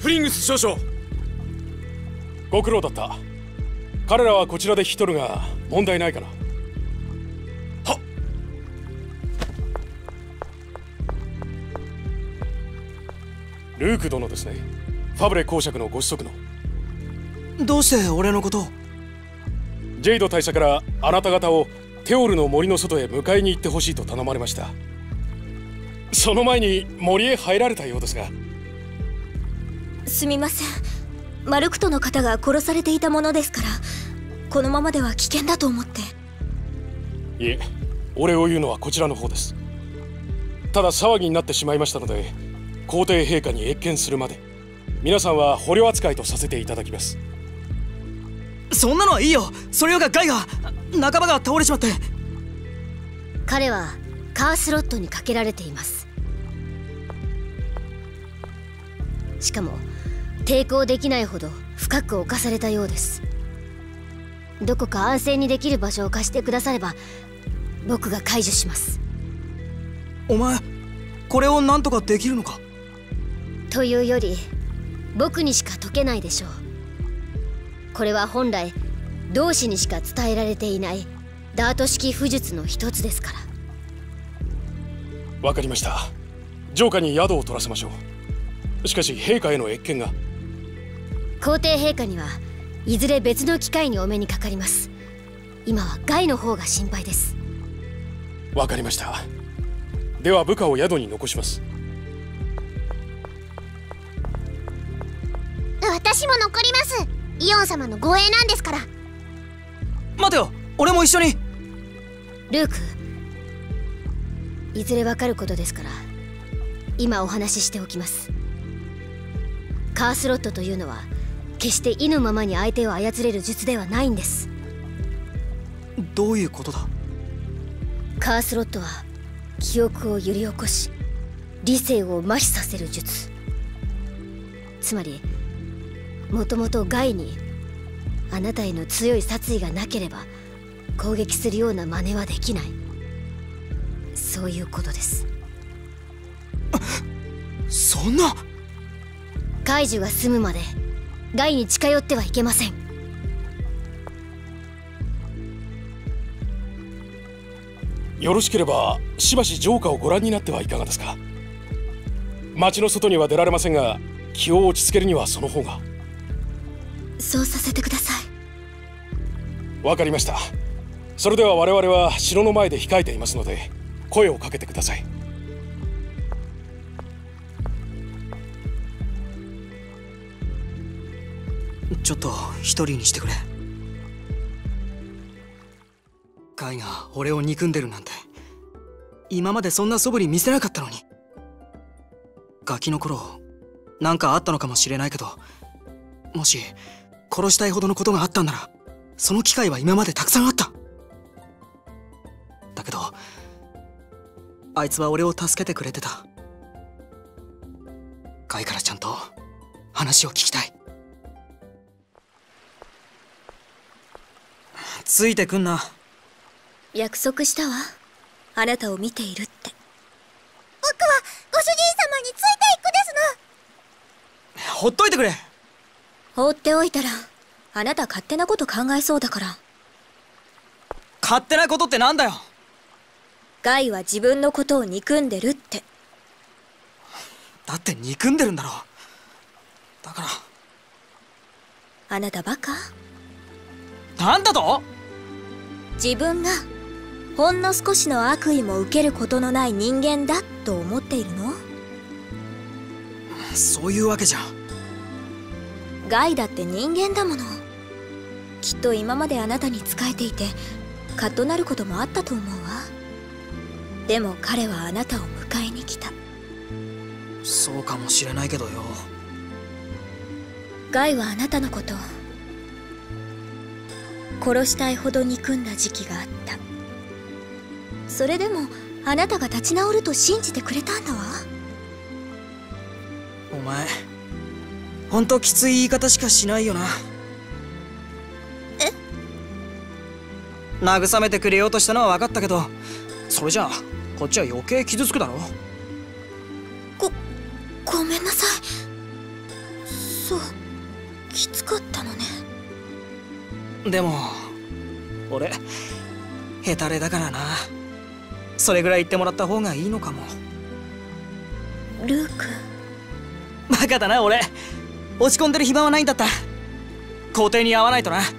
プリングス少将。 ご苦労だった。彼らはこちらで引き取るが問題ないかな。 はっ。 ルーク殿ですね。ファブレ公爵のご子息の。 どうして俺のことを？ ジェイド大佐からあなた方をテオルの森の外へ迎えに行ってほしいと頼まれました。その前に森へ入られたようですが。 すみません。マルクトの方が殺されていたものですから、このままでは危険だと思って。 いえ、お礼を言うのはこちらの方です。ただ騒ぎになってしまいましたので、皇帝陛下に謁見するまで皆さんは捕虜扱いとさせていただきます。 そんなのはいいよ。それよがガイが仲間が倒れちまって。 彼はカースロットにかけられています。しかも抵抗できないほど深く侵されたようです。どこか安静にできる場所を貸してくだされば僕が解除します。 お前これを何とかできるのか？ というより僕にしか解けないでしょう。これは本来同志にしか伝えられていないダート式符術の一つですから。 わかりました。城下に宿を取らせましょう。しかし陛下への謁見が。 皇帝陛下にはいずれ別の機会にお目にかかります。今はガイの方が心配です。 わかりました。では部下を宿に残します。 私も残ります。イオン様の護衛なんですから。 待てよ、俺も一緒に。 ルーク、いずれわかることですから今お話ししておきます。カースロットというのは決して意のままに相手を操れる術ではないんです。 どういうことだ？ カースロットは記憶を揺り起こし理性を麻痺させる術。つまりもともとガイにあなたへの強い殺意がなければ攻撃するような真似はできない、そういうことです。 そんな。 解除が済むまでガイに近寄ってはいけません。 よろしければしばし城下をご覧になってはいかがですか。町の外には出られませんが気を落ち着けるにはその方が。 そうさせてください。 わかりました。それでは我々は城の前で控えていますので声をかけてください。 ちょっと一人にしてくれ。ガイが俺を憎んでるなんて今までそんな素振り見せなかったのに。ガキの頃なんかあったのかもしれないけど、もし殺したいほどのことがあったんならその機会は今までたくさんあった。だけどあいつは俺を助けてくれてた。ガイからちゃんと話を聞きたい。ついてくんな。 約束したわ。あなたを見ているって。 僕はご主人様についていくですの。 ほっといてくれ。 放っておいたらあなた勝手なこと考えそうだから。 勝手なことってなんだよ。 ガイは自分のことを憎んでるって。 だって憎んでるんだろ。だから。 あなたバカ？ なんだと？ 自分がほんの少しの悪意も受けることのない人間だと思っているの？ そういうわけじゃ。 ガイだって人間だもの。きっと今まであなたに仕えていてカッとなることもあったと思うわ。でも彼はあなたを迎えに来た。 そうかもしれないけどよ。 ガイはあなたのこと殺したいほど憎んだ時期があった。それでもあなたが立ち直ると信じてくれたんだわ。 お前ほんときつい言い方しかしないよな。慰めてくれようとしたのは分かったけど、それじゃあこっちは余計傷つくだろ。 ごめんなさい。 そきつかったのね。 でも俺ヘタレだからな。それぐらい言ってもらった方がいいのかも。 ルーク。 バカだな俺。落ち込んでる暇はないんだった。校庭に会わないとな。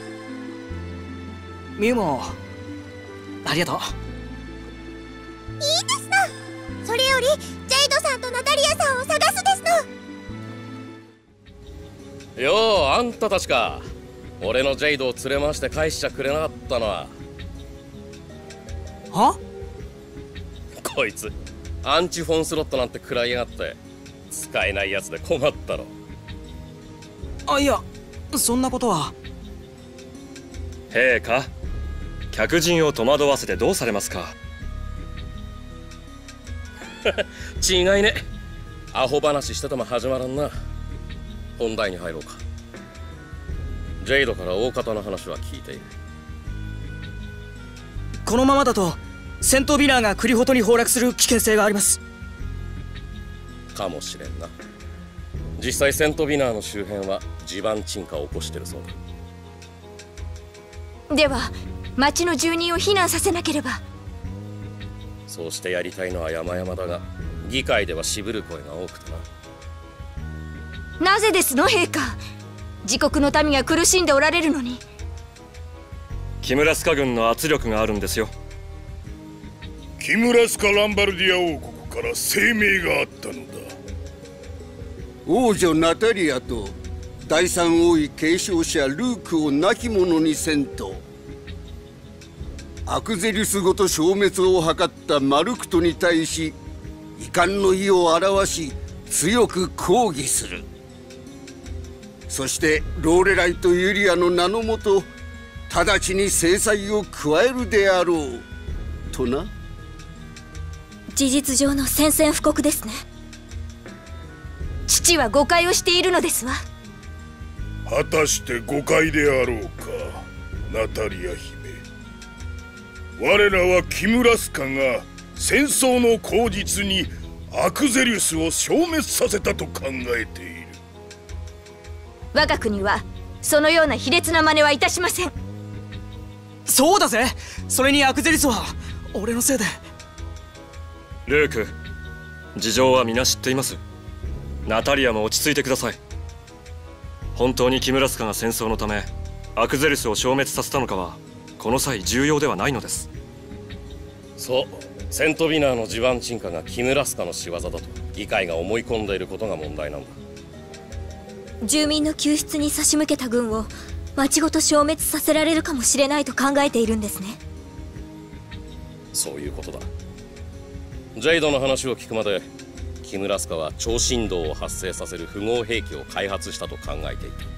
ミュウもありがとう。 いいですの。それよりジェイドさんとナタリアさんを探すですの。 よう、あんたたちか。俺のジェイドを連れ回して返しちゃくれなかったのは。 は？ こいつアンチフォンスロットなんて食らいやがって使えないやつで困ったろ。 あ、いやそんなことは。 陛下、客人を戸惑わせてどうされますか。 違いね。アホ話してても始まらんな。本題に入ろうか。ジェイドから大方の話は聞いている。 このままだと戦闘ビナーがクリホトに崩落する危険性があります。 かもしれんな。実際セントビナーの周辺は地盤沈下を起こしてるそうだ。 では町の住人を避難させなければ。 そうしてやりたいのは山々だが、議会では渋る声が多くてな。 なぜですの陛下。自国の民が苦しんでおられるのに。 キムラスカ軍の圧力があるんですよ。 キムラスカ・ランバルディア王国から声明があったのだ。 王女ナタリアと第三王位継承者ルークを亡き者にせんと、アクゼリスごと消滅を図ったマルクトに対し遺憾の意を表し強く抗議する。そしてローレライとユリアの名のもと直ちに制裁を加えるであろうとな。 事実上の宣戦布告ですね。 父は誤解をしているのですわ。 果たして誤解であろうか、ナタリア姫。我らはキムラスカが戦争の口実にアクゼリウスを消滅させたと考えている。 我が国はそのような卑劣な真似はいたしません。 そうだぜ。それにアクゼリスは俺のせいで。 ルーク、事情は皆知っています。ナタリアも落ち着いてください。本当にキムラスカが戦争のためアクゼリスを消滅させたのかはこの際重要ではないのです。 そう、セントビナーの地盤沈下がキムラスカの仕業だと議会が思い込んでいることが問題なんだ。 住民の救出に差し向けた軍を町ごと消滅させられるかもしれないと考えているんですね。 そういうことだ。ジェイドの話を聞くまでキムラスカは超振動を発生させる符号兵器を開発したと考えていた。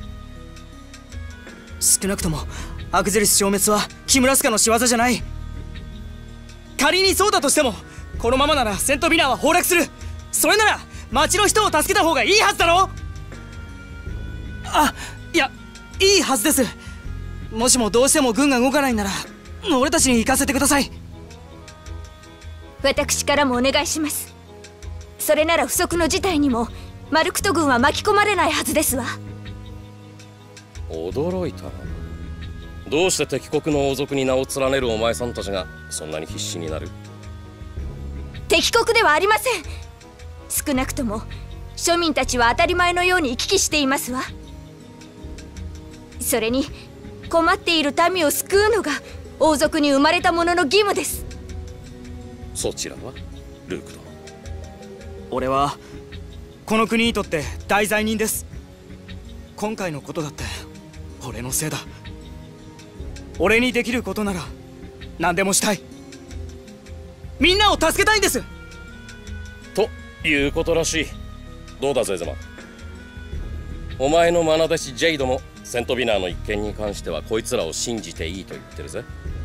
少なくともアクゼリス消滅はキムラスカの仕業じゃない。仮にそうだとしてもこのままならセントビナーは崩落する。それなら町の人を助けた方がいいはずだろ。あ、いやいいはずです。もしもどうしても軍が動かないなら俺たちに行かせてください。 私からもお願いします。それなら不測の事態にもマルクト軍は巻き込まれないはずですわ。 驚いたな。どうして敵国の王族に名を連ねるお前さんたちがそんなに必死になる？ 敵国ではありません。少なくとも庶民たちは当たり前のように行き来していますわ。それに困っている民を救うのが王族に生まれた者の義務です。 そちらはルーク殿。 俺はこの国にとって大罪人です。今回のことだって俺のせいだ。俺にできることなら何でもしたい。みんなを助けたいんです。 ということらしい。どうだゼゼマン、お前の愛弟子ジェイドもセントビナーの一件に関してはこいつらを信じていいと言ってるぜ。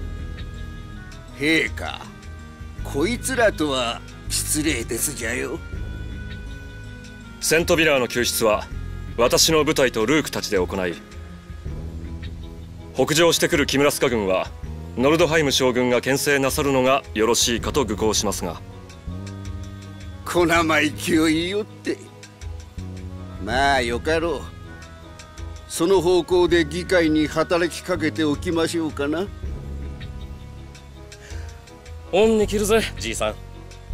陛下、こいつらとは失礼ですじゃよ。 セントビナーの救出は私の部隊とルークたちで行い、北上してくるキムラスカ軍はノルドハイム将軍が牽制なさるのがよろしいかと愚行しますが。 小生意気を言いよって。 まあよかろう。その方向で議会に働きかけておきましょうかな。 恩に着るぜじいさん。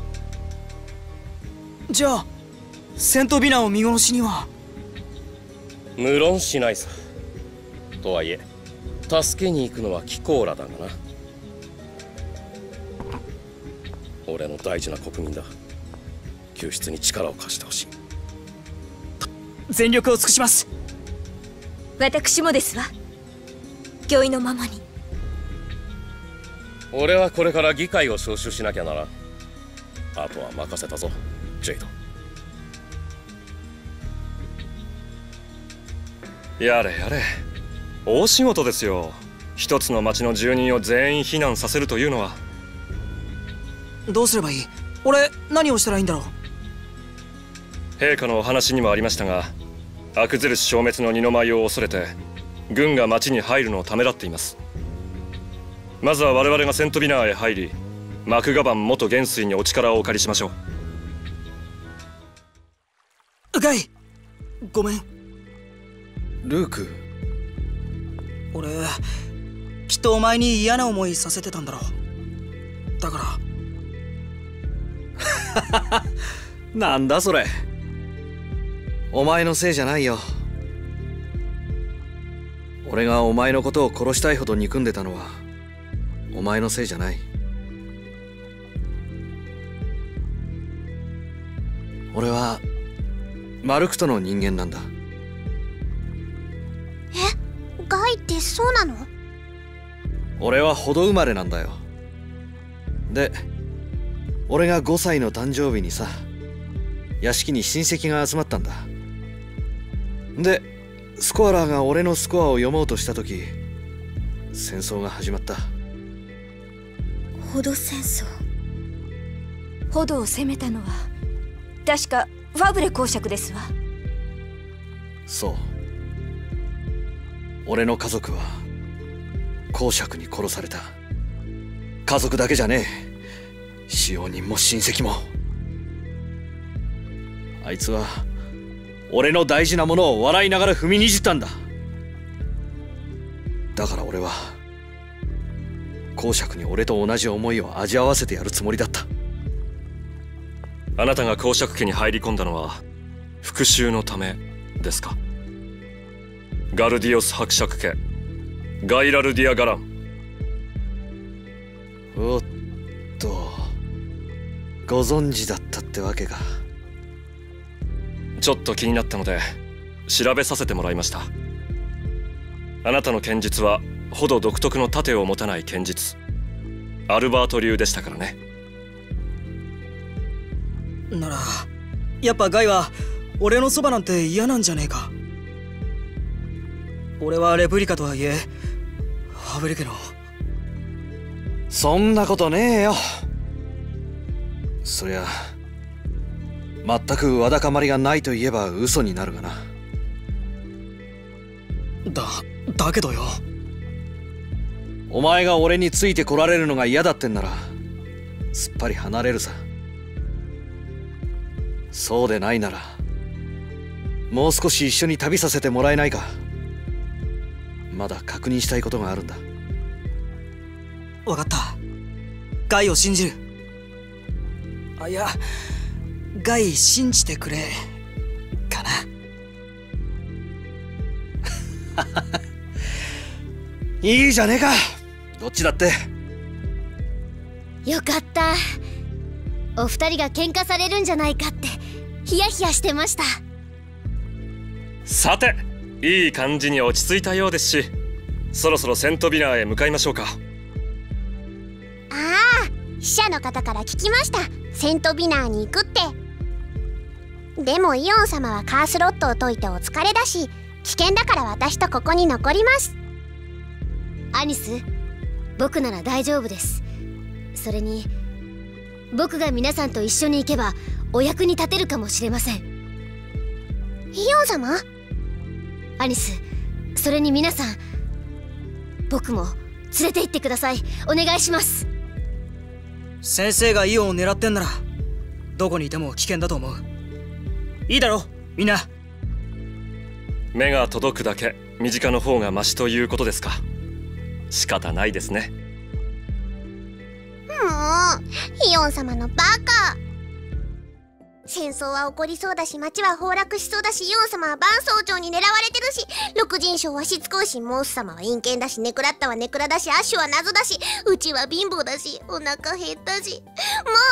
じゃあセント・ビナを見殺しには？ 無論しないさ。とはいえ助けに行くのは貴公らだがな。俺の大事な国民だ。救出に力を貸してほしい。 全力を尽くします。 私もですわ。御意のままに。 俺はこれから議会を招集しなきゃならん。あとは任せたぞジェイド。 やれやれ、大仕事ですよ。一つの町の住人を全員避難させるというのは。 どうすればいい？俺何をしたらいいんだろう？ 陛下のお話にもありましたが、アクゼルス消滅の二の舞を恐れて軍が町に入るのをためらっています。まずは我々がセントビナーへ入り、マクガバン元元帥にお力をお借りしましょう。ガイ、ごめん。 ルーク、 俺きっとお前に嫌な思いさせてたんだろう。だからなんだそれ。お前のせいじゃないよ。俺がお前のことを殺したいほど憎んでたのはお前のせいじゃない。俺はマルクトの人間なんだ。 え、ガイってそうなの？ 俺はほど生まれなんだよ。で、俺が5歳の誕生日にさ、屋敷に親戚が集まったんだ。で、スコアラーが俺のスコアを読もうとした時、戦争が始まった。 ホド戦争。ホドを攻めたのは確かファブレ公爵ですわ。 そう。俺の家族は公爵に殺された。家族だけじゃねえ、使用人も親戚も。あいつは俺の大事なものを笑いながら踏みにじったんだ。だから俺は公爵に俺と同じ思いを味わわせてやるつもりだった。 あなたが公爵家に入り込んだのは復讐のためですか？ガルディオス伯爵家ガイラルディア・ガラン。 おっと、ご存知だったってわけか。 ちょっと気になったので調べさせてもらいました。あなたの剣術はほど独特の盾を持たない剣術、アルバート流でしたからね。 ならやっぱガイは俺のそばなんて嫌なんじゃねえか。俺はレプリカとはいえファブリ家の。 そんなことねえよ。そりゃ全くわだかまりがないと言えば嘘になるがな。 だけどよ。 お前が俺についてこられるのが嫌だってんならすっぱり離れるさ。そうでないならもう少し一緒に旅させてもらえないか。まだ確認したいことがあるんだ。 分かった。ガイを信じる。あ、いや、ガイ信じてくれかな。 いいじゃねえか、どっちだって。 よかった。お二人が喧嘩されるんじゃないかってヒヤヒヤしてました。 さて、いい感じに落ち着いたようですし、そろそろセントビナーへ向かいましょうか。 ああ、記者の方から聞きました。セントビナーに行くって。でもイオン様はカースロットを解いてお疲れだし、危険だから私とここに残ります。 アニス、僕なら大丈夫です。それに僕が皆さんと一緒に行けばお役に立てるかもしれません。 イオン様？ アニス、それに皆さん、僕も連れて行ってください。お願いします。 先生がイオンを狙ってんならどこにいても危険だと思う。いいだろみんな。 目が届くだけ身近の方がマシということですか。仕方ないですね。 もうイオン様のバカ。戦争は起こりそうだし、町は崩落しそうだし、イオン様は万総長に狙われてるし、六人将はしつこいし、モース様は陰険だし、ネクラッタはネクラだし、アッシュは謎だし、うちは貧乏だし、お腹減ったし、もうなんか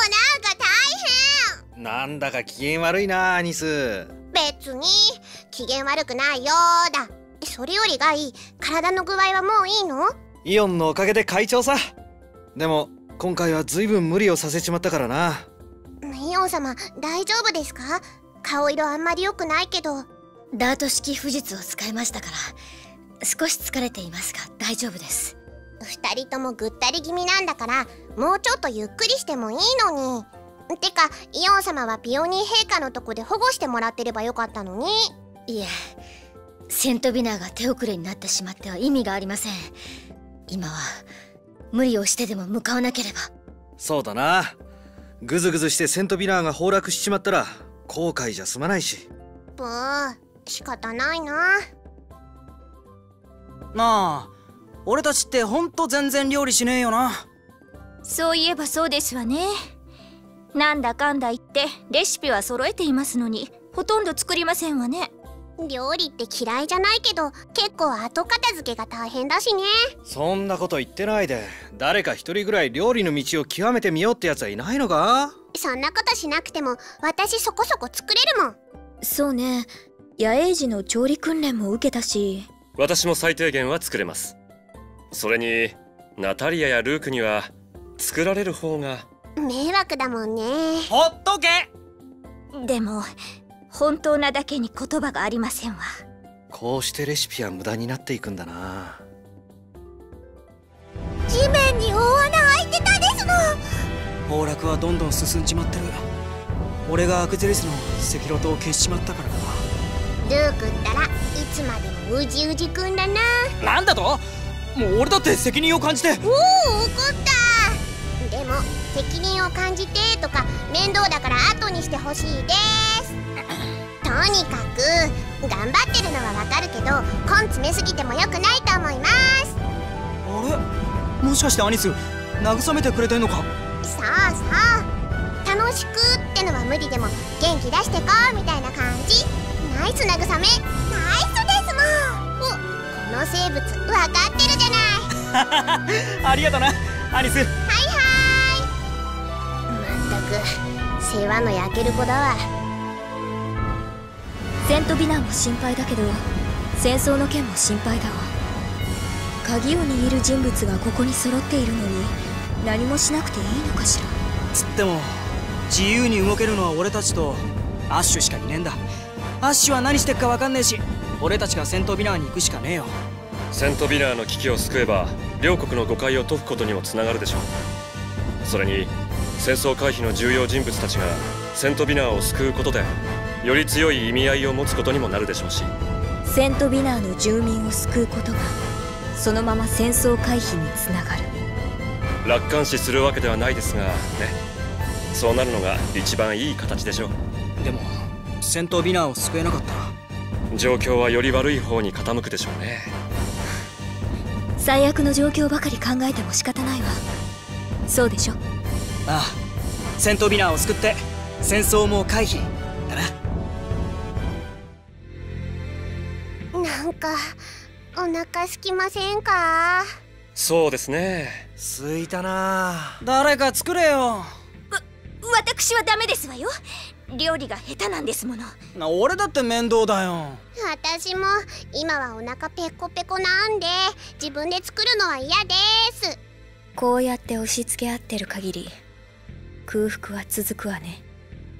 大変。 なんだか機嫌悪いな、アニス。 別に機嫌悪くないよーだ。それよりガイ、体の具合はもういいの？ イオンのおかげで快調さ。でも今回は随分無理をさせちまったからな。 イオン様大丈夫ですか？顔色あんまり良くないけど。 ダート式符術を使いましたから少し疲れていますが大丈夫です。 二人ともぐったり気味なんだからもうちょっとゆっくりしてもいいのに。てかイオン様はピオニー陛下のとこで保護してもらってればよかったのに。 いえ、セントビナーが手遅れになってしまっては意味がありません。今は無理をしてでも向かわなければ。 そうだな。グズグズしてセントビナーが崩落しちまったら後悔じゃ済まないし。 ブー、仕方ないな。 なあ、俺たちってほんと全然料理しねえよな。 そういえばそうですわね。なんだかんだ言ってレシピは揃えていますのにほとんど作りませんわね。 料理って嫌いじゃないけど結構後片付けが大変だしね。 そんなこと言ってないで。誰か一人ぐらい料理の道を極めてみようってやつはいないのか？ そんなことしなくても私そこそこ作れるもん。 そうね、野営時の調理訓練も受けたし。 私も最低限は作れます。それにナタリアやルークには作られる方が迷惑だもんね。 ほっとけ。 でも本当なだけに言葉がありませんわ。 こうしてレシピは無駄になっていくんだな。 地面に大穴開いてたですの。 崩落はどんどん進んじまってる。俺がアクゼリスの赤炉塔を消しちまったからルークったらいつまでもうじうじくんだな。 なんだと？もう俺だって責任を感じて。 おお、怒った。でも責任を感じてとか面倒だから後にしてほしいです。とにかく頑張ってるのはわかるけど根詰めすぎてもよくないと思います。 あれ、もしかしてアニス慰めてくれてんのか？ そうそう、楽しくってのは無理でも元気出してこうみたいな感じ。ナイス慰め、ナイスですもん。お、この生物分かってるじゃない。 ありがとなアニス。 はいはい。まったく世話の焼ける子だわ。 セントビナーも心配だけど戦争の件も心配だわ。鍵を握る人物がここに揃っているのに何もしなくていいのかしら。 つっても自由に動けるのは俺たちとアッシュしかいねえんだ。アッシュは何してっか分かんねえし俺たちがセントビナーに行くしかねえよ。 セントビナーの危機を救えば両国の誤解を解くことにもつながるでしょう。それに戦争回避の重要人物たちがセントビナーを救うことでより強い意味合いを持つことにもなるでしょうし、 セントビナーの住民を救うことがそのまま戦争回避につながる。 楽観視するわけではないですがね、そうなるのが一番いい形でしょう。 でもセントビナーを救えなかったら状況はより悪い方に傾くでしょうね。 最悪の状況ばかり考えても仕方ないわ。そうでしょ？ ああ、セントビナーを救って戦争も回避だな。 なんかお腹空きませんか？ そうですね。 空いたな。 誰か作れよ。 私はダメですわよ。料理が下手なんですもの。 俺だって面倒だよ。 私も今はお腹ペコペコなんで自分で作るのは嫌です。 こうやって押し付け合ってる限り空腹は続くわね。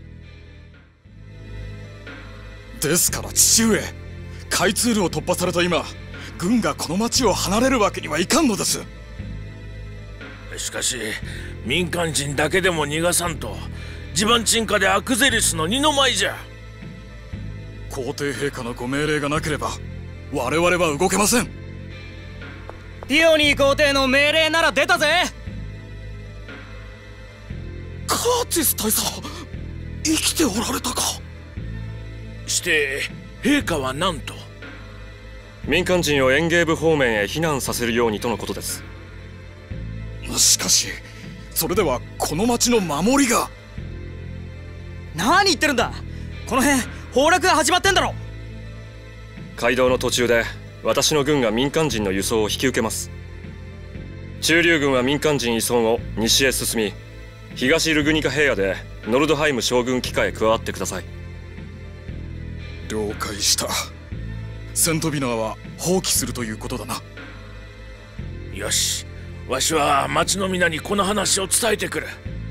ですから父上、開通路を突破された今軍がこの町を離れるわけにはいかんのです。 しかし民間人だけでも逃がさんと地盤沈下でアクゼリスの二の舞じゃ。 皇帝陛下のご命令がなければ我々は動けません。 ピオニー皇帝の命令なら出たぜ。 カーティス大佐、生きておられたか。 して陛下は何と？ 民間人をエンゲーブ方面へ避難させるようにとのことです。 しかしそれではこの町の守りが。 何言ってるんだ。この辺崩落が始まってんだろ。 街道の途中で私の軍が民間人の輸送を引き受けます。中流軍は民間人移送後西へ進み、東ルグニカ平野でノルドハイム将軍機下へ加わってください。 了解した。セントビナーは放棄するということだな。 よし、わしは町の皆にこの話を伝えてくる。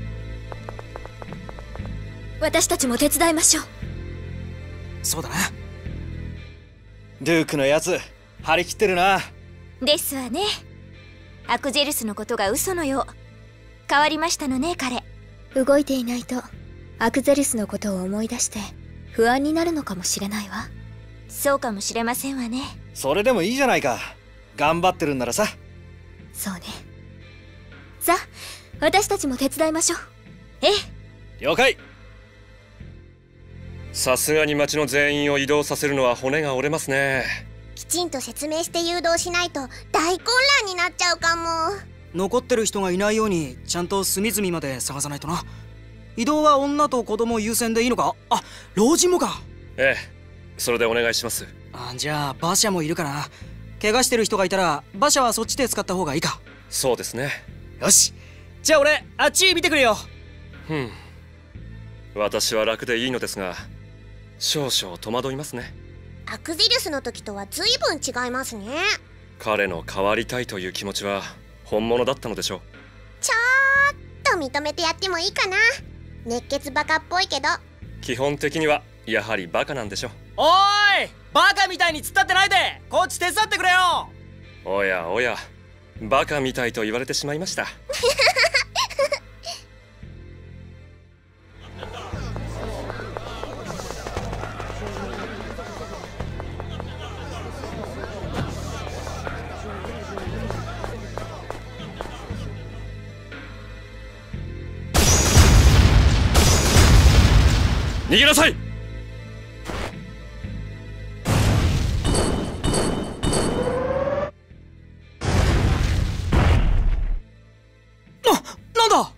私たちも手伝いましょう。 そうだな。 ルークのやつ張り切ってるな。 ですわね。アクゼルスのことが嘘のよう。変わりましたのね、彼。 動いていないとアクゼルスのことを思い出して不安になるのかもしれないわ。 そうかもしれませんわね。 それでもいいじゃないか。頑張ってるんならさ。 そうね。 さあ、私たちも手伝いましょう。ええ。 了解。 さすがに町の全員を移動させるのは骨が折れますね。 きちんと説明して誘導しないと大混乱になっちゃうかも。 残ってる人がいないようにちゃんと隅々まで探さないとな。移動は女と子供優先でいいのか。あ、老人もか。 ええ、それでお願いします。 じゃあ馬車もいるかな。怪我してる人がいたら馬車はそっちで使った方がいいか。 そうですね。 よし、じゃあ俺あっち見てくれよ。 私は楽でいいのですが、少々戸惑いますね。 アクゼルスの時とは随分違いますね。 彼の変わりたいという気持ちは本物だったのでしょう。 ちょっと認めてやってもいいかな。熱血バカっぽいけど基本的にはやはりバカなんでしょう。 おーい、バカみたいに突っ立ってないでこっち手伝ってくれよ。 おやおや、バカみたいと言われてしまいました。逃げなさい。 なんだ。は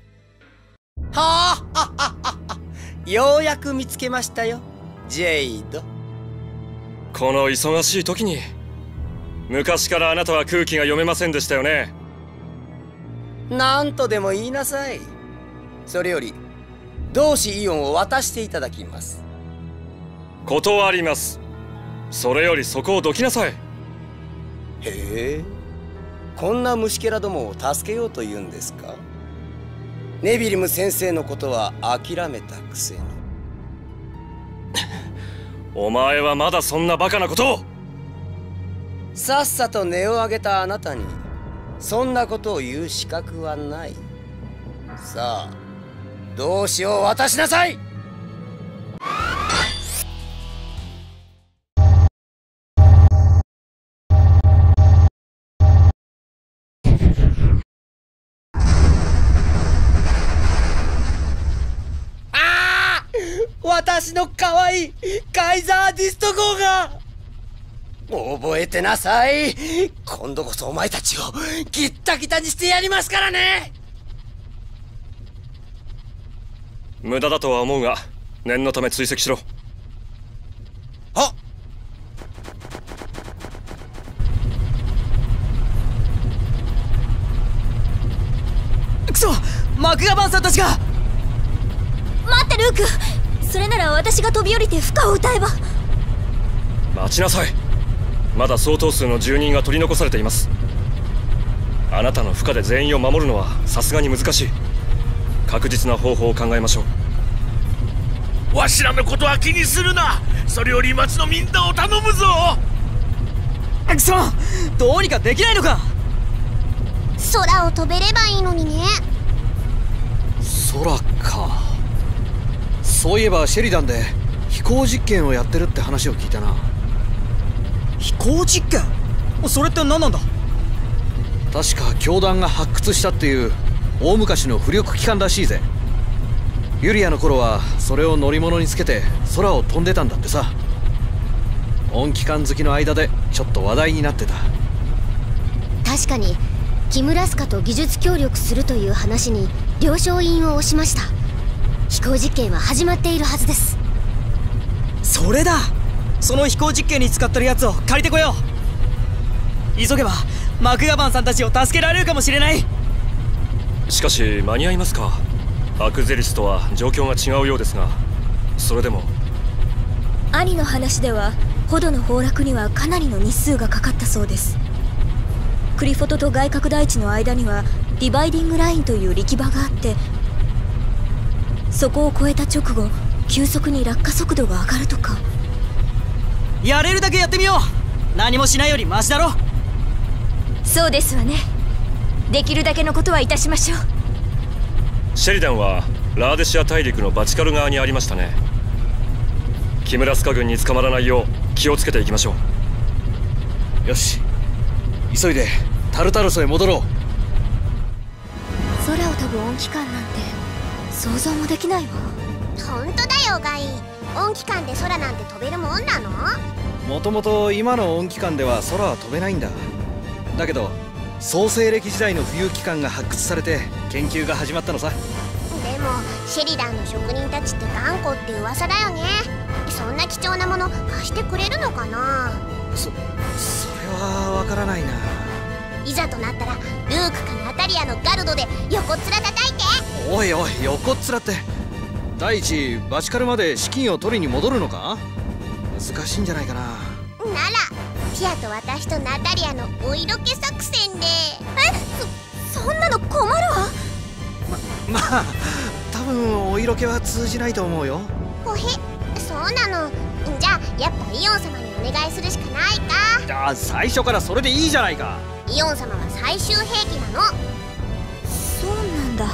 あ、ようやく見つけましたよ、ジェイド。 この忙しい時に。昔からあなたは空気が読めませんでしたよね。 何とでも言いなさい。それより同志イオンを渡していただきます。 断ります。それよりそこをどきなさい。 へえ、こんな虫けらどもを助けようというんですか。ネビリム先生のことは諦めたくせに。 お前はまだそんなバカなことを。 さっさと音を上げたあなたにそんなことを言う資格はない。さあ、同志を渡しなさい。私の可愛いカイザーディスト号が。覚えてなさい。今度こそお前たちをギッタギタにしてやりますからね。 無駄だとは思うが念のため追跡しろ。 はっ。 くそ、マクガバンさんたちが。 待ってルーク、それなら私が飛び降りて負荷を歌えば。 待ちなさい。まだ相当数の住人が取り残されています。あなたの負荷で全員を守るのはさすがに難しい。確実な方法を考えましょう。わしらのことは気にするな。それより町のみんなを頼むぞ。 くそ、どうにかできないのか。 空を飛べればいいのにね。 空か。そういえばシェリダンで飛行実験をやってるって話を聞いたな。 飛行実験？それって何なんだ。 確か教団が発掘したっていう大昔の浮力機関らしいぜ。ユリアの頃はそれを乗り物につけて空を飛んでたんだってさ。 音機関好きの間でちょっと話題になってた。 確かにキムラスカと技術協力するという話に了承印を押しました。飛行実験は始まっているはずです。 それだ。その飛行実験に使ってるやつを借りてこよう。急げばマクガバンさんたちを助けられるかもしれない。 しかし間に合いますか。アクゼリスとは状況が違うようですが、それでも。 兄の話ではホドの崩落にはかなりの日数がかかったそうです。クリフォトと外角大地の間にはディバイディングラインという力場があって、そこを越えた直後急速に落下速度が上がるとか。 やれるだけやってみよう。何もしないよりマシだろ。 そうですわね。できるだけのことはいたしましょう。 シェリダンはラーデシア大陸のバチカル側にありましたね。キムラスカ軍に捕まらないよう気をつけていきましょう。よし、急いでタルタルソへ戻ろう。 空を飛ぶ音機関なんて想像もできないわ。 ほんとだよガイ。音機関で空なんて飛べるもんなの？ もともと今の音機関では空は飛べないんだ。だけど創世暦時代の浮遊機関が発掘されて研究が始まったのさ。 でもシェリダンの職人たちって頑固って噂だよね。そんな貴重なもの貸してくれるのかな。 それはわからないな。 いざとなったらルークかナタリアのガルドで横っ面叩いて。 おいおい、横っ面って。第一バチカルまで資金を取りに戻るのか。難しいんじゃないかな。 ならティアと私とナタリアのお色気作戦で。 そんなの困るわ。 まあ多分お色気は通じないと思うよ。 ほへ、そうなの。じゃあやっぱイオン様にお願いするしかないか。 最初からそれでいいじゃないか。 イオン様は最終兵器なの。 そうなんだ。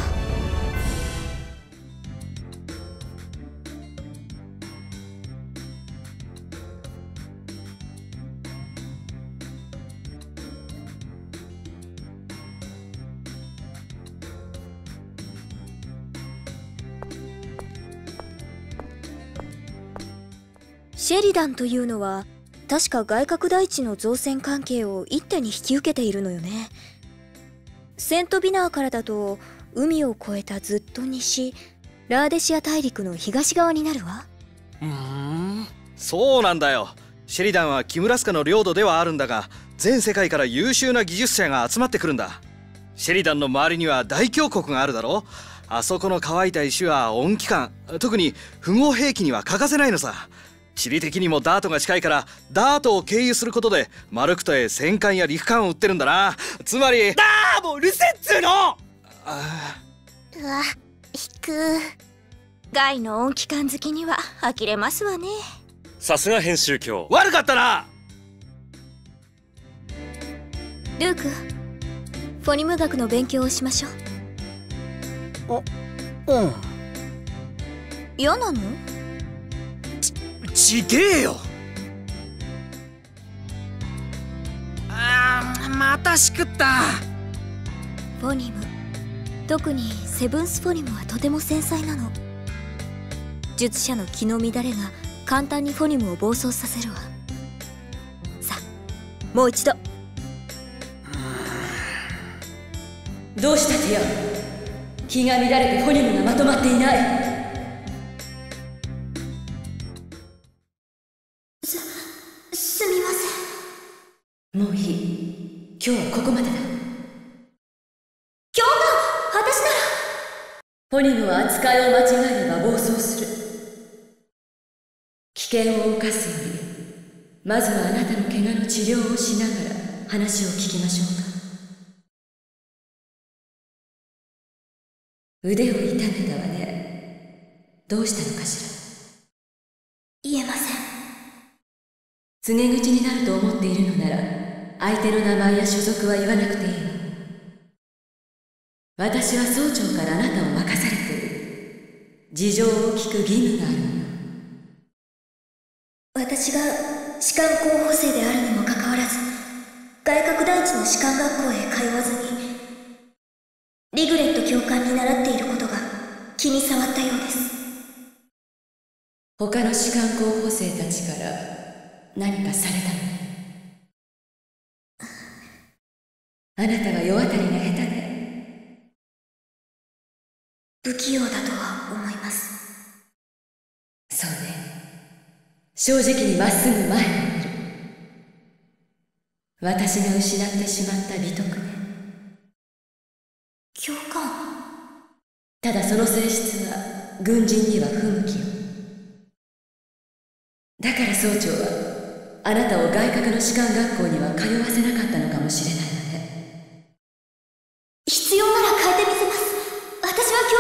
シェリダンというのは確か外角大地の造船関係を一手に引き受けているのよね。セントビナーからだと海を越えたずっと西、ラーデシア大陸の東側になるわ。 そうなんだよ。シェリダンはキムラスカの領土ではあるんだが、全世界から優秀な技術者が集まってくるんだ。シェリダンの周りには大峡谷があるだろ。あそこの乾いた石は音機関、特に符号兵器には欠かせないのさ。地理的にもダートが近いから、ダートを経由することでマルクトへ戦艦や陸艦を売ってるんだな。つまりもううるせっつーの。 うわ、引く。 ガイの音機関好きには呆れますわね。 さすが編集長。 悪かったな。 ルーク、フォニム学の勉強をしましょう。 うん。 嫌なの？ ちげえよ。またしくった。 フォニム、特にセブンスフォニムはとても繊細なの。術者の気の乱れが簡単にフォニムを暴走させるわ。さあもう一度。 どうしたティア？気が乱れてフォニムがまとまっていない。 すみません。 もういい。今日はここまでだ。 今日が私なら。 フォニムは扱いを間違えれば暴走する。危険を冒すより、まずはあなたの怪我の治療をしながら話を聞きましょうか。腕を痛めたわね。どうしたのかしら。 言えません。 告げ口になると思っているのなら、相手の名前や所属は言わなくていいわ。私は総長からあなたを任されている。事情を聞く義務があるのよ。 私が士官候補生であるにもかかわらず、外角大地の士官学校へ通わずにリグレット教官に習っていることが気に障ったようです。 他の士官候補生たちから何かされたのね。あなたは世渡りが下手で不器用だとは思います。 そうね。正直にまっすぐ前を見る。私が失ってしまった美徳ね。 教官。 ただその性質は軍人には不向きよ。だから総長はあなたを外国の士官学校には通わせなかったのかもしれないわね。 必要なら変えてみせます。私は教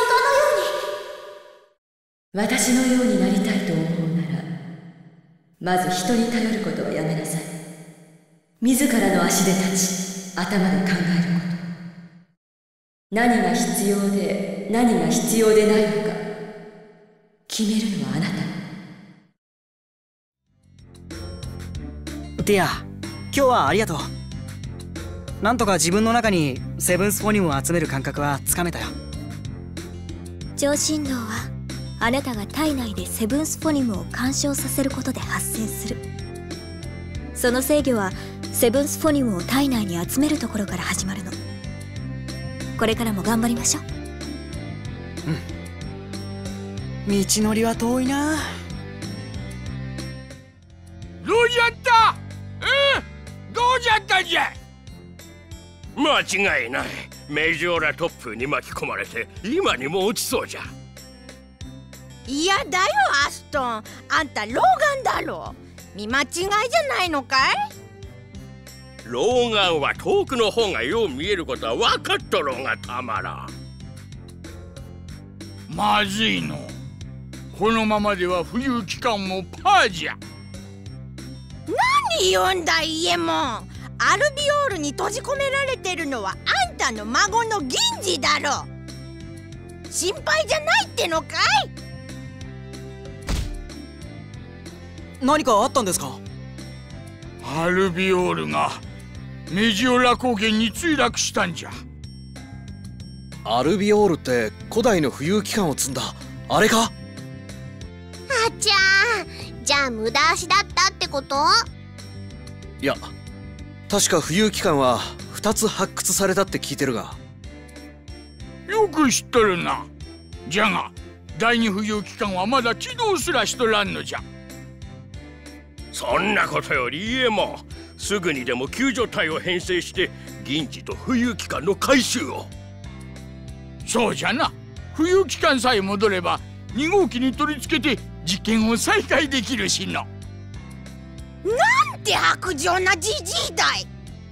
官のように。 私のようになりたいと思うなら、まず人に頼ることはやめなさい。自らの足で立ち、頭で考えること。何が必要で何が必要でないのか決めるのはあなた。 ティア、今日はありがとう。なんとか自分の中にセブンスフォニムを集める感覚はつかめたよ。 上振動はあなたが体内でセブンスフォニムを干渉させることで発生する。その制御はセブンスフォニムを体内に集めるところから始まるの。これからも頑張りましょう。 道のりは遠いな。 どうじゃった？どうじゃったじゃ。間違いない。メジオラ突風に巻き込まれて今にも落ちそうじゃ。 いやだよアストン、あんた老眼だろ。見間違いじゃないのかい？ 老眼は遠くの方がよう見えることは分かっとろうがたまらん。 まずいの。このままでは浮遊期間もパーじゃ。 何言うんだイエモン。アルビオールに閉じ込められてるのはあんたの孫の銀次だろ。心配じゃないってのかい？ 何かあったんですか？ アルビオールがメジオラ高原に墜落したんじゃ。 アルビオールって古代の浮遊機関を積んだあれか？ あちゃー、じゃあ無駄足だったってこと？ いや、確か浮遊機関は2つ発掘されたって聞いてるが。 よく知っとるな。じゃが第二浮遊機関はまだ起動すらしとらんのじゃ。 そんなことより家もすぐにでも救助隊を編成して銀次と浮遊機関の回収を。 そうじゃな。浮遊機関さえ戻れば2号機に取り付けて実験を再開できるしの。 なんて薄情なじじいだい。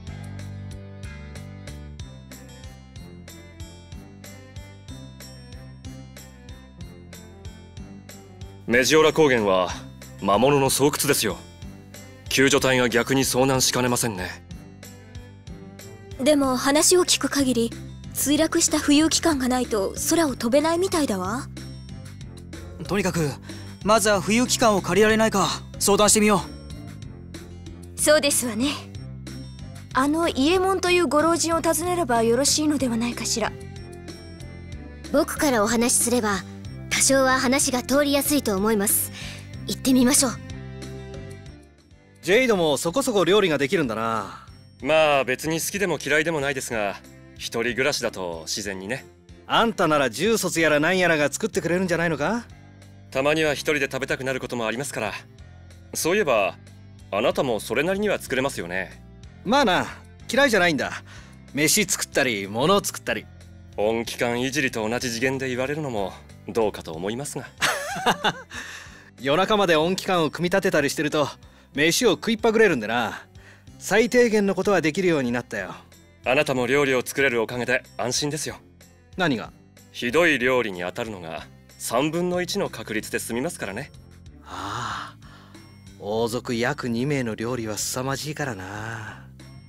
メジオラ高原は魔物の巣窟ですよ。救助隊が逆に遭難しかねませんね。 でも話を聞く限り墜落した浮遊機関がないと空を飛べないみたいだわ。 とにかくまずは浮遊機関を借りられないか相談してみよう。そうですわね。あの伊右衛門というご老人を訪ねればよろしいのではないかしら。 僕からお話しすれば多少は話が通りやすいと思います。行ってみましょう。 ジェイドもそこそこ料理ができるんだな。 まあ別に好きでも嫌いでもないですが、一人暮らしだと自然にね。 あんたなら重卒やら何やらが作ってくれるんじゃないのか？ たまには一人で食べたくなることもありますから。そういえばあなたもそれなりには作れますよね。 まあな、嫌いじゃないんだ。飯作ったり物を作ったり。 音機関いじりと同じ次元で言われるのもどうかと思いますが夜中まで音機関を組み立てたりしてると飯を食いっぱぐれるんでな。最低限のことはできるようになったよ。 あなたも料理を作れるおかげで安心ですよ。 何が？ ひどい料理に当たるのが3分の1の確率で済みますからね。 ああ、王族約2名の料理は凄まじいからな。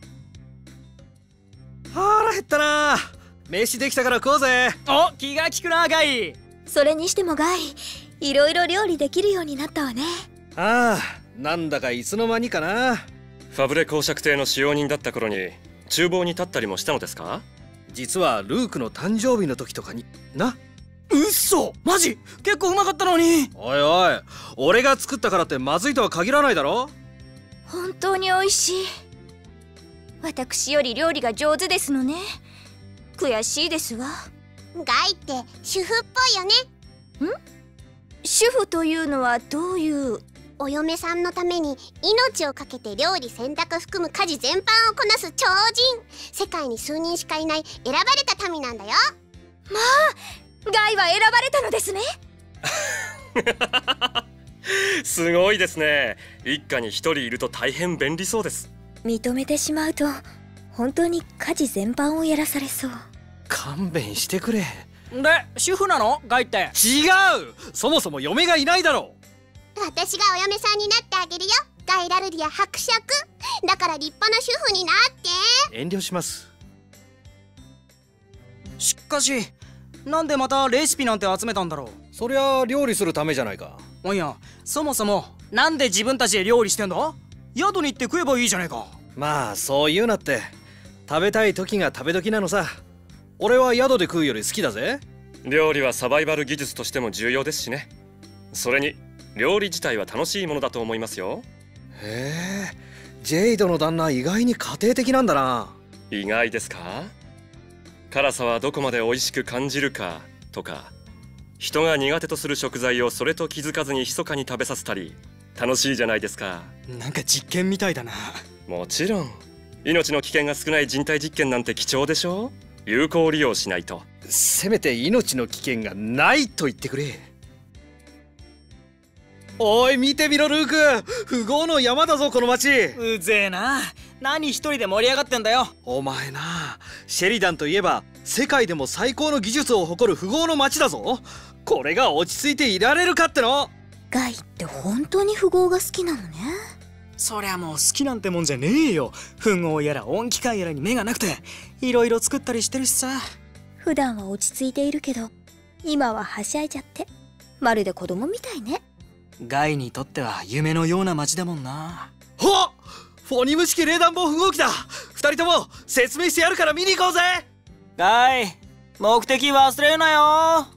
腹減ったな。飯できたから食おうぜ。 お、気が利くなガイ。 それにしてもガイ、いろいろ料理できるようになったわね。 ああ、なんだかいつの間にかな。 ファブレ公爵邸の使用人だった頃に厨房に立ったりもしたのですか？ 実はルークの誕生日の時とかにな。 うっそ、マジ？結構うまかったのに。 おいおい、俺が作ったからってまずいとは限らないだろ。 本当に美味しい。私より料理が上手ですのね。悔しいですわ。 ガイって主婦っぽいよね。 主婦というのはどういう？ お嫁さんのために命を懸けて料理洗濯含む家事全般をこなす超人。世界に数人しかいない選ばれた民なんだよ。 まあガイは選ばれたのですね。 すごいですね。一家に一人いると大変便利そうです。 認めてしまうと本当に家事全般をやらされそう。 勘弁してくれ。 で主婦なのガイって？ 違う、そもそも嫁がいないだろう。 私がお嫁さんになってあげるよ、ガイ・ラルディア伯爵。だから立派な主婦になって。 遠慮します。 しかしなんでまたレシピなんて集めたんだろう。 そりゃ料理するためじゃないか。 おいや、そもそもなんで自分たちで料理してんだ？宿に行って食えばいいじゃねえか。 まあそう言うなって。食べたい時が食べ時なのさ。俺は宿で食うより好きだぜ。 料理はサバイバル技術としても重要ですしね。それに料理自体は楽しいものだと思いますよ。 へえ、ジェイドの旦那意外に家庭的なんだな。 意外ですか？辛さはどこまで美味しく感じるかとか、人が苦手とする食材をそれと気づかずに密かに食べさせたり、楽しいじゃないですか。 なんか実験みたいだな。 もちろん命の危険が少ない人体実験なんて貴重でしょ。有効利用しないと。 せめて命の危険がないと言ってくれ。おい見てみろルーク、富豪の山だぞこの町。 うぜえな。何一人で盛り上がってんだよ。 お前な、シェリダンといえば世界でも最高の技術を誇る富豪の町だぞ。これが落ち着いていられるかっての。 ガイって本当に富豪が好きなのね。 そりゃもう好きなんてもんじゃねえよ。富豪やら音機械やらに目がなくていろいろ作ったりしてるしさ。 普段は落ち着いているけど今ははしゃいじゃってまるで子供みたいね。 ガイにとっては夢のような街だもんな。 はっ、フォニム式冷暖房符号機だ。二人とも説明してやるから見に行こうぜ。 ガイ、目的忘れるなよ。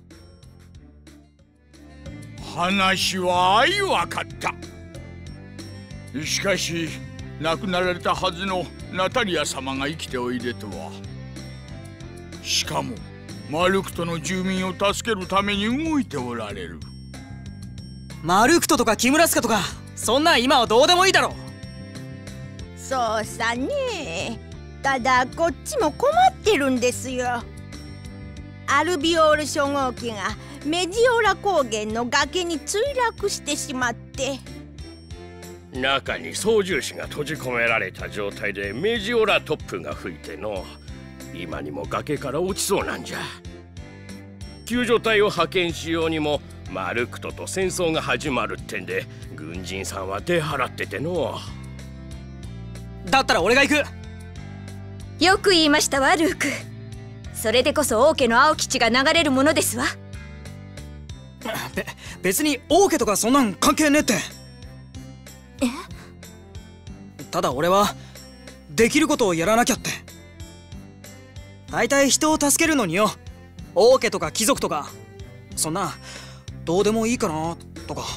話は分かった。しかし亡くなられたはずのナタリア様が生きておいでとは。しかもマルクトの住民を助けるために動いておられる。 マルクトとかキムラスカとかそんなん今はどうでもいいだろ。 そうさね。ただこっちも困ってるんですよ。アルビオール初号機がメジオラ高原の崖に墜落してしまって。 中に操縦士が閉じ込められた状態でメジオラ突風が吹いての、今にも崖から落ちそうなんじゃ。救助隊を派遣しようにもマルクトと戦争が始まるってんで軍人さんは出払ってての。 だったら俺が行く。 よく言いましたわルーク。それでこそ王家の青吉が流れるものですわ。 別に王家とかそんなん関係ねえって。ただ俺はできることをやらなきゃって。大体人を助けるのによ、王家とか貴族とかそんなどうでもいいかなとか、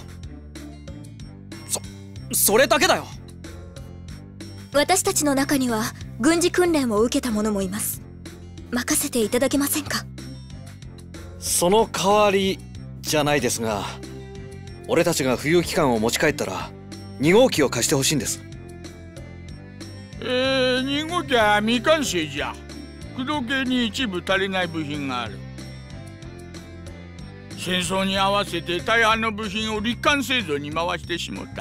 それだけだよ。 私たちの中には軍事訓練を受けた者もいます。任せていただけませんか？ その代わりじゃないですが、俺たちが浮遊機関を持ち帰ったら2号機を貸してほしいんです。 2号機は未完成じゃ。駆動系に一部足りない部品がある。戦争に合わせて大半の部品を陸艦製造に回してしもった。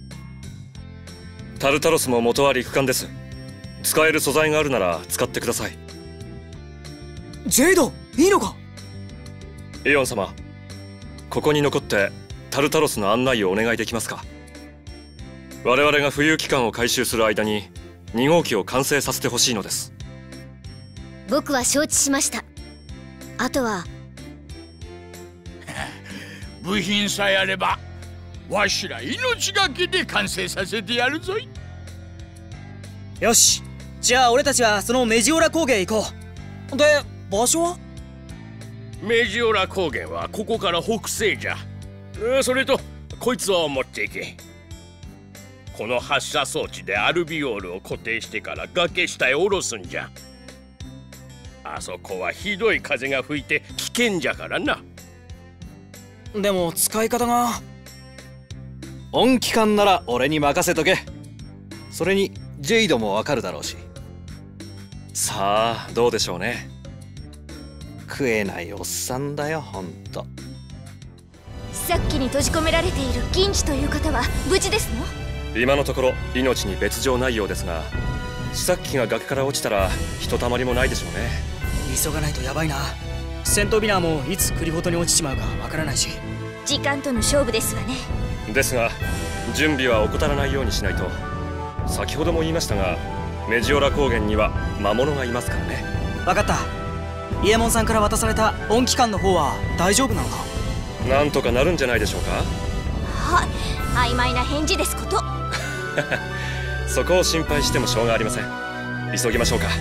タルタロスも元は陸艦です。使える素材があるなら使ってください。 ジェイド、いいのか？ エオン様、ここに残ってタルタロスの案内をお願いできますか？我々が浮遊機関を回収する間に2号機を完成させてほしいのです。 僕は承知しました。あとは部品さえあればわしら命がけで完成させてやるぞい。 よし、じゃあ俺たちはそのメジオラ高原へ行こう。で、場所は？ メジオラ高原はここから北西じゃ。それとこいつを持っていけ。 この発射装置でアルビオールを固定してから崖下へ下ろすんじゃ。あそこはひどい風が吹いて危険じゃからな。 でも使い方が。 音機関なら俺に任せとけ。それにジェイドもわかるだろうし。 さあどうでしょうね。 食えないおっさんだよほんと。 さっきに閉じ込められている銀次という方は無事ですの？ 今のところ命に別状ないようですが、試作機が崖から落ちたらひとたまりもないでしょうね。 急がないとやばいな。戦闘ビナーもいつクリフォトに落ちちまうかわからないし。 時間との勝負ですわね。 ですが準備は怠らないようにしないと。先ほども言いましたがメジオラ高原には魔物がいますからね。 分かった。伊右衛門さんから渡された音機関の方は大丈夫なのか？ なんとかなるんじゃないでしょうか。 は曖昧な返事ですこと。 そこを心配してもしょうがありません。急ぎましょうか。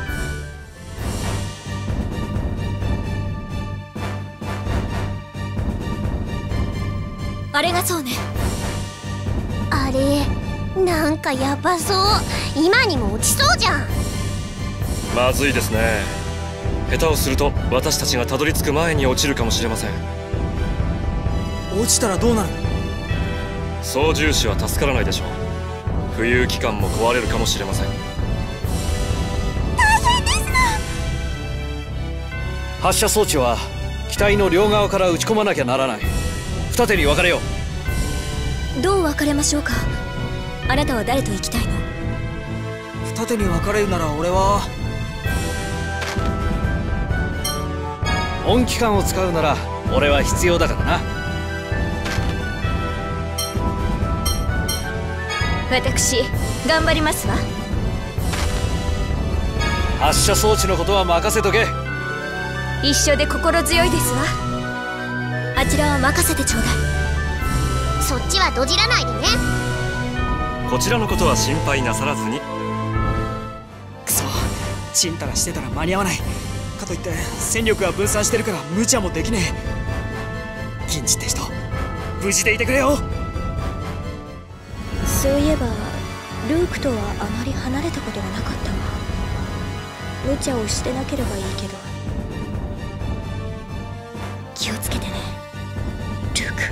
あれがそうね。 あれなんかやばそう。今にも落ちそうじゃん。 まずいですね。下手をすると私たちがたどり着く前に落ちるかもしれません。 落ちたらどうなる？ 操縦士は助からないでしょう。浮遊機関も壊れるかもしれません。 大変ですな。 発射装置は機体の両側から撃ち込まなきゃならない。二手に分かれよう。どう分かれましょうか？あなたは誰と行きたいの？ 二手に分かれるなら俺は音機関を使うなら俺は必要だからな。 私頑張りますわ。 発射装置のことは任せとけ。 一緒で心強いですわ。 あちらは任せてちょうだい。 そっちはどじらないでね。 こちらのことは心配なさらずに。 くそ、ちんたらしてたら間に合わない。かといって戦力が分散してるから無茶もできねえ。銀次って人無事でいてくれよ。 そういえばルークとはあまり離れたことがなかったわ。無茶をしてなければいいけど。気をつけてねルーク。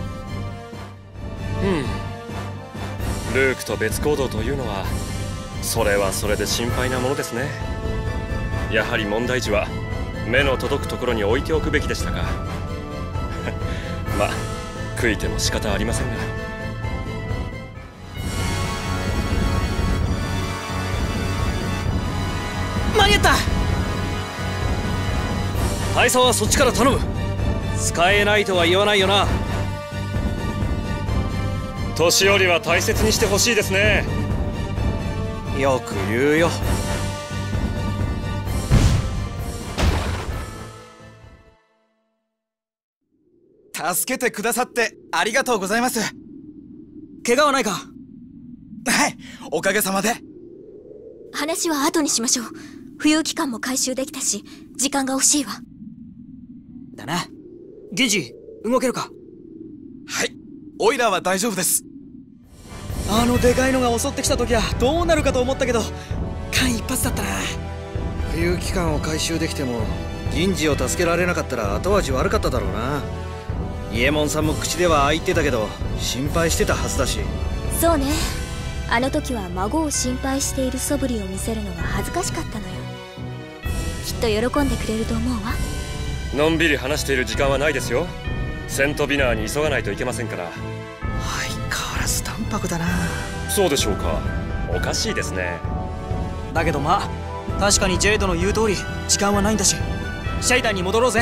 ルークと別行動というのはそれはそれで心配なものですね。やはり問題児は目の届くところに置いておくべきでしたか。まあ悔いても仕方ありませんが。 間に合った。 大佐はそっちから頼む。使えないとは言わないよな。 年寄りは大切にしてほしいですね。 よく言うよ。 助けてくださってありがとうございます。 怪我はないか？ はい、おかげさまで。 話は後にしましょう。浮遊機関も回収できたし時間が惜しいわ。 だな。銀次動けるか？ はい、オイラは大丈夫です。 あのでかいのが襲ってきた時はどうなるかと思ったけど間一髪だったな。 浮遊機関を回収できても銀次を助けられなかったら後味悪かっただろうな。伊右衛門さんも口ではああ言ってたけど心配してたはずだし。 そうね。あの時は孫を心配している素振りを見せるのが恥ずかしかったのよ。きっと喜んでくれると思うわ。 のんびり話している時間はないですよ。セントビナーに急がないといけませんから。 相変わらず淡白だな。 そうでしょうか。おかしいですね。 だけどまあ確かにジェイドの言う通り時間はないんだしシャイダンに戻ろうぜ。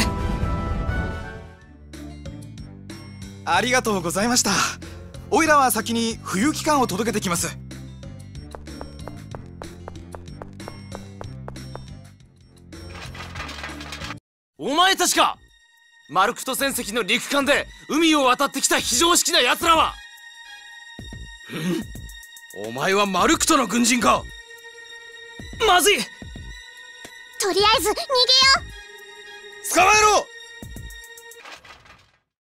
ありがとうございました。オイラは先に浮遊機関を届けてきます。 お前たちか。マルクト船籍の陸艦で海を渡ってきた非常識な奴らは。お前はマルクトの軍人か。 まずい。 とりあえず逃げよう。 捕まえろ。